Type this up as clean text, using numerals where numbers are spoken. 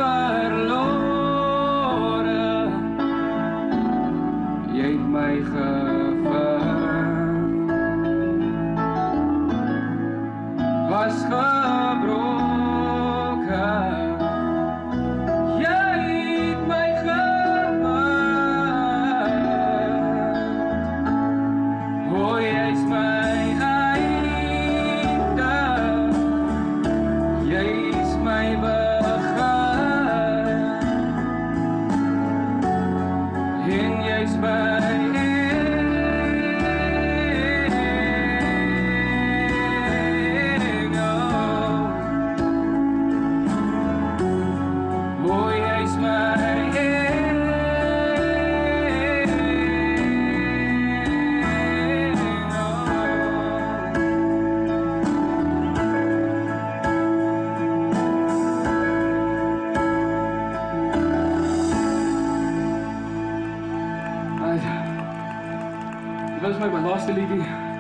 verlore, jy het my gevind, was gebroken, jy het my gevind, o jy is my einde, jy is my begin, en jy is my Dit was my laaste liedjie.